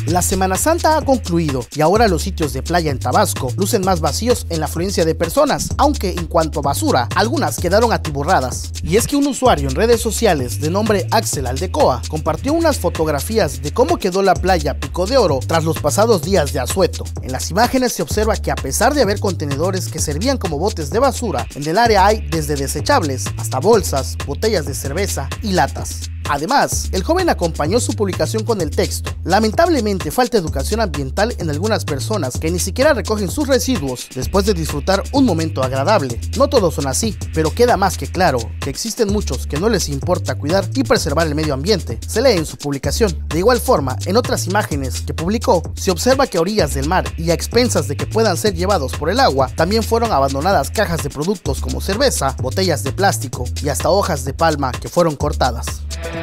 La Semana Santa ha concluido y ahora los sitios de playa en Tabasco lucen más vacíos en la afluencia de personas, aunque en cuanto a basura, algunas quedaron atiborradas. Y es que un usuario en redes sociales de nombre Axel Aldecoa compartió unas fotografías de cómo quedó la playa Pico de Oro tras los pasados días de asueto. En las imágenes se observa que a pesar de haber contenedores que servían como botes de basura, en el área hay desde desechables hasta bolsas, botellas de cerveza y latas. Además, el joven acompañó su publicación con el texto: lamentablemente falta educación ambiental en algunas personas que ni siquiera recogen sus residuos después de disfrutar un momento agradable. No todos son así, pero queda más que claro que existen muchos que no les importa cuidar y preservar el medio ambiente, se lee en su publicación. De igual forma, en otras imágenes que publicó, se observa que a orillas del mar y a expensas de que puedan ser llevados por el agua, también fueron abandonadas cajas de productos como cerveza, botellas de plástico y hasta hojas de palma que fueron cortadas.